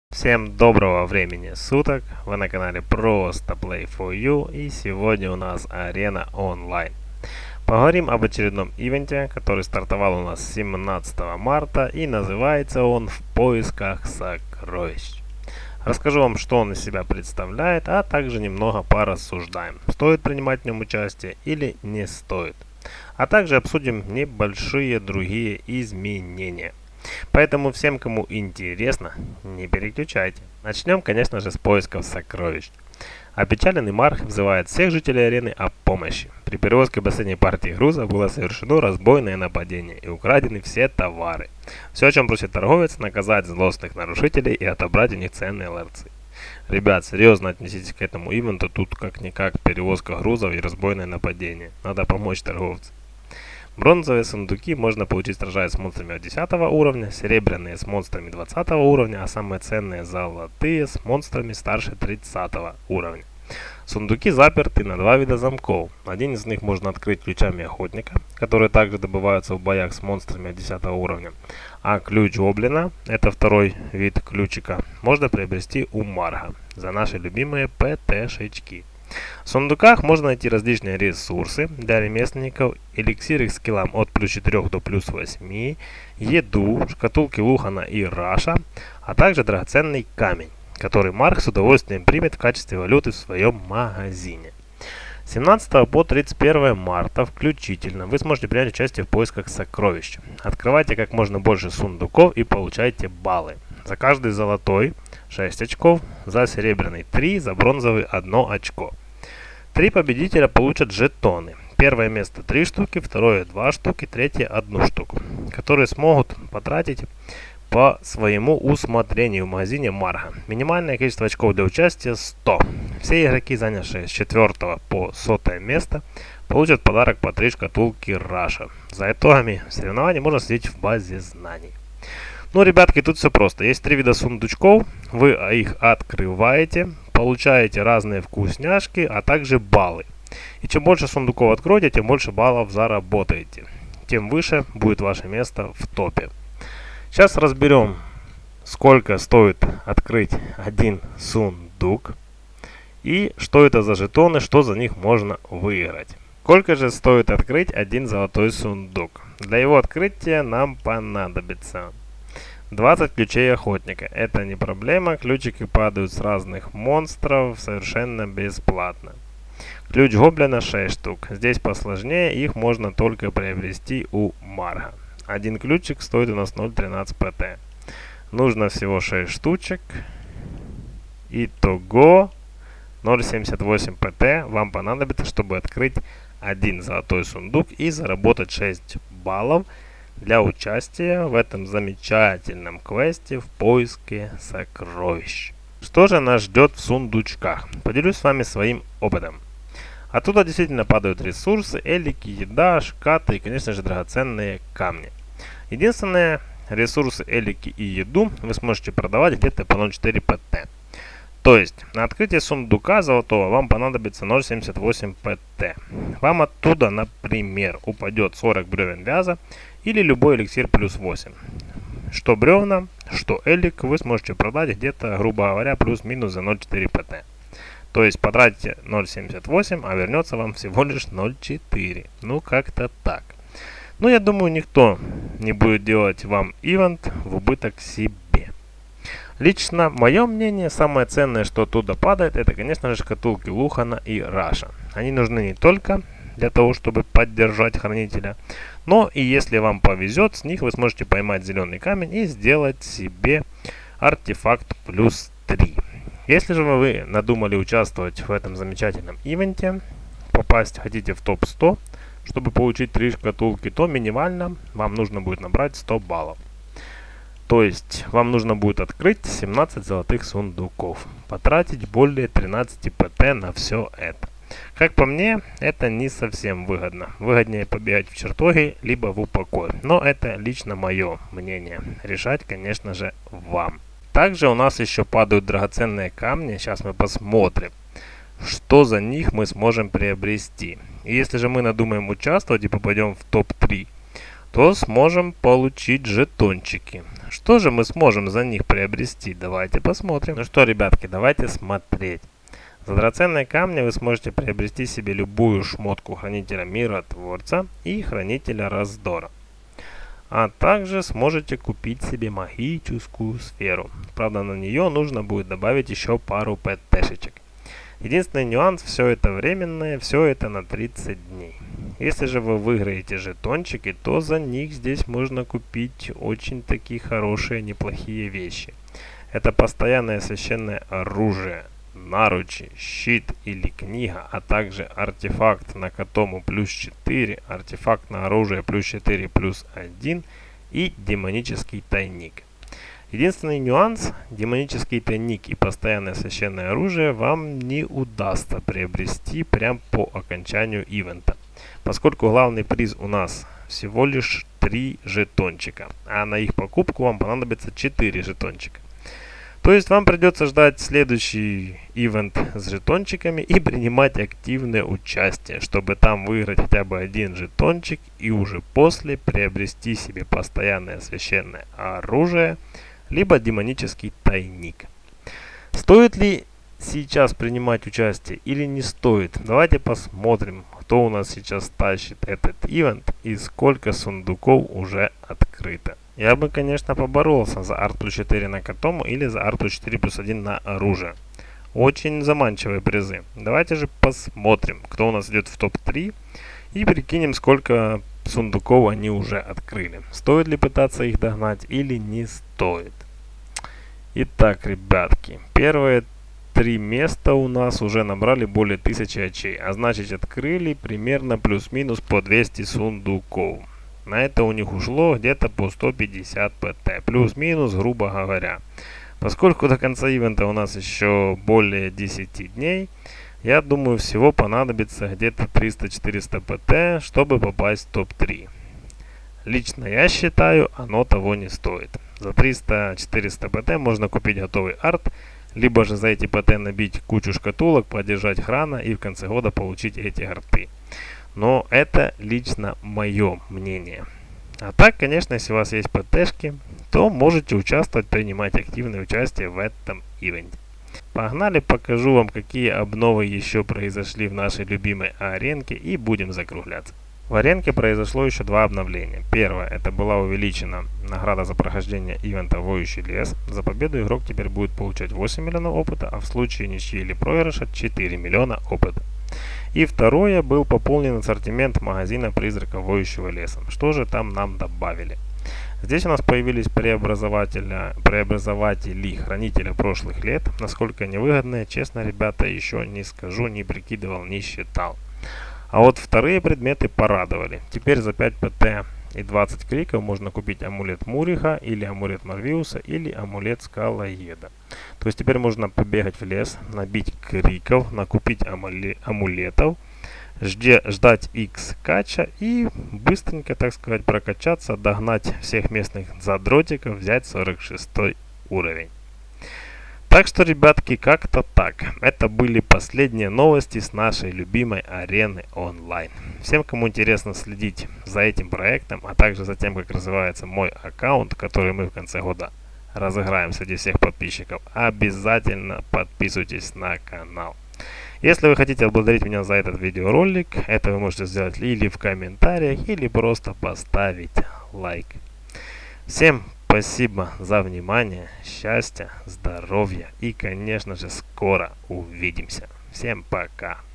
Всем доброго времени суток, вы на канале Просто Play for You, и сегодня у нас арена онлайн. Поговорим об очередном ивенте, который стартовал у нас 17 марта и называется он «В поисках сокровищ». Расскажу вам, что он из себя представляет, а также немного порассуждаем, стоит принимать в нем участие или не стоит. А также обсудим небольшие другие изменения. Поэтому всем, кому интересно, не переключайте. Начнем, конечно же, с поисков сокровищ. Опечаленный Марх взывает всех жителей арены о помощи. При перевозке последней партии груза было совершено разбойное нападение и украдены все товары. Все, о чем просит торговец, наказать злостных нарушителей и отобрать у них ценные ларцы. Ребят, серьезно отнеситесь к этому ивенту, тут как-никак перевозка грузов и разбойное нападение. Надо помочь торговцу. Бронзовые сундуки можно получить, сражаясь с монстрами от 10 уровня, серебряные с монстрами 20 уровня, а самые ценные золотые с монстрами старше 30 уровня. Сундуки заперты на два вида замков. Один из них можно открыть ключами охотника, которые также добываются в боях с монстрами от 10 уровня. А ключ гоблина, это второй вид ключика, можно приобрести у Марга за наши любимые ПТ-шечки. В сундуках можно найти различные ресурсы для ремесленников, эликсиры к скиллам от плюс 4 до плюс 8, еду, шкатулки Лухана и Раша, а также драгоценный камень, который Марк с удовольствием примет в качестве валюты в своем магазине. С 17 по 31 марта включительно вы сможете принять участие в поисках сокровищ. Открывайте как можно больше сундуков и получайте баллы. За каждый золотой 6 очков, за серебряный 3, за бронзовый 1 очко. 3 победителя получат жетоны. Первое место 3 штуки, второе 2 штуки, третье 1 штуку, которые смогут потратить по своему усмотрению в магазине Марга. Минимальное количество очков для участия 100. Все игроки, занявшие с 4 по 100 место, получат подарок по 3 шкатулки Раша. За итогами соревнований можно следить в базе знаний. Ну, ребятки, тут все просто. Есть 3 вида сундучков, вы их открываете, получаете разные вкусняшки, а также баллы. И чем больше сундуков откроете, тем больше баллов заработаете. Тем выше будет ваше место в топе. Сейчас разберем, сколько стоит открыть один сундук и что это за жетоны, что за них можно выиграть. Сколько же стоит открыть один золотой сундук? Для его открытия нам понадобится 20 ключей охотника. Это не проблема, ключики падают с разных монстров совершенно бесплатно. Ключ гоблина 6 штук. Здесь посложнее, их можно только приобрести у Марга. Один ключик стоит у нас 0.13 ПТ. Нужно всего 6 штучек. Итого 0.78 ПТ вам понадобится, чтобы открыть один золотой сундук и заработать 6 баллов для участия в этом замечательном квесте в поиске сокровищ. Что же нас ждет в сундучках? Поделюсь с вами своим опытом. Оттуда действительно падают ресурсы, элики, еда, шкаты и, конечно же, драгоценные камни. Единственное, ресурсы, элики и еду вы сможете продавать где-то по 0.4 ПТ. То есть, на открытие сундука золотого вам понадобится 0.78 ПТ. Вам оттуда, например, упадет 40 бревен вяза или любой эликсир плюс 8. Что бревна, что элик вы сможете продать где-то, грубо говоря, плюс-минус за 0.4 ПТ. То есть, потратите 0.78, а вернется вам всего лишь 0.4. Ну, как-то так. Но я думаю, никто не будет делать вам ивент в убыток себе. Лично, мое мнение, самое ценное, что оттуда падает, это, конечно же, шкатулки Лухана и Раша. Они нужны не только для того, чтобы поддержать хранителя, но и если вам повезет, с них вы сможете поймать зеленый камень и сделать себе артефакт плюс 3. Если же вы надумали участвовать в этом замечательном ивенте, попасть хотите в топ 100, чтобы получить 3 шкатулки, то минимально вам нужно будет набрать 100 баллов. То есть вам нужно будет открыть 17 золотых сундуков, потратить более 13 ПТ на все это. Как по мне, это не совсем выгодно. Выгоднее побегать в чертоге, либо в упокой. Но это лично мое мнение. Решать, конечно же, вам. Также у нас еще падают драгоценные камни. Сейчас мы посмотрим, что за них мы сможем приобрести. И если же мы надумаем участвовать и попадем в топ-3, то сможем получить жетончики. Что же мы сможем за них приобрести? Давайте посмотрим. Ну что, ребятки, давайте смотреть. За драгоценные камни вы сможете приобрести себе любую шмотку хранителя миротворца и хранителя раздора. А также сможете купить себе магическую сферу. Правда, на нее нужно будет добавить еще пару ПТшечек. Единственный нюанс, все это временное, все это на 30 дней. Если же вы выиграете жетончики, то за них здесь можно купить очень такие хорошие, неплохие вещи. Это постоянное священное оружие, наручи, щит или книга, а также артефакт на Котому плюс 4, артефакт на оружие плюс 4 плюс 1 и демонический тайник. Единственный нюанс, демонический тайник и постоянное священное оружие вам не удастся приобрести прям по окончанию ивента, поскольку главный приз у нас всего лишь 3 жетончика, а на их покупку вам понадобится 4 жетончика. То есть вам придется ждать следующий ивент с жетончиками и принимать активное участие, чтобы там выиграть хотя бы один жетончик и уже после приобрести себе постоянное священное оружие, либо демонический тайник. Стоит ли сейчас принимать участие или не стоит? Давайте посмотрим, кто у нас сейчас тащит этот ивент и сколько сундуков уже открыто. Я бы, конечно, поборолся за арт плюс 4 на Котому или за арт плюс 4 плюс 1 на оружие. Очень заманчивые призы. Давайте же посмотрим, кто у нас идет в топ-3 и прикинем, сколько сундуков они уже открыли. Стоит ли пытаться их догнать или не стоит? Итак, ребятки, первые 3 места у нас уже набрали более 1000 очей, а значит открыли примерно плюс-минус по 200 сундуков. На это у них ушло где-то по 150 ПТ, плюс-минус, грубо говоря. Поскольку до конца ивента у нас еще более 10 дней, я думаю, всего понадобится где-то 300-400 ПТ, чтобы попасть в топ-3. Лично я считаю, оно того не стоит. За 300-400 ПТ можно купить готовый арт, либо же за эти ПТ набить кучу шкатулок, поддержать храна и в конце года получить эти арты. Но это лично мое мнение. А так, конечно, если у вас есть ПТшки, то можете участвовать, принимать активное участие в этом ивенте. Погнали, покажу вам, какие обновы еще произошли в нашей любимой аренке и будем закругляться. В аренке произошло еще 2 обновления. Первое, это была увеличена награда за прохождение ивента «Воющий лес». За победу игрок теперь будет получать 8 миллионов опыта, а в случае ничьи или проигрыша 4 миллиона опыта. И второе, был пополнен ассортимент магазина «Призрака Воющего леса». Что же там нам добавили? Здесь у нас появились преобразователи хранителя прошлых лет. Насколько они выгодные, честно, ребята, еще не скажу, не прикидывал, не считал. А вот вторые предметы порадовали. Теперь за 5 ПТ и 20 криков можно купить амулет Муриха, или амулет Марвиуса, или амулет Скалоеда. То есть теперь можно побегать в лес, набить криков, накупить амулетов, ждать X кача и быстренько, так сказать, прокачаться, догнать всех местных задротиков, взять 46 уровень. Так что, ребятки, как-то так. Это были последние новости с нашей любимой арены онлайн. Всем, кому интересно следить за этим проектом, а также за тем, как развивается мой аккаунт, который мы в конце года разыграем среди всех подписчиков, обязательно подписывайтесь на канал. Если вы хотите отблагодарить меня за этот видеоролик, это вы можете сделать или в комментариях, или просто поставить лайк. Всем спасибо за внимание, счастья, здоровья и, конечно же, скоро увидимся. Всем пока!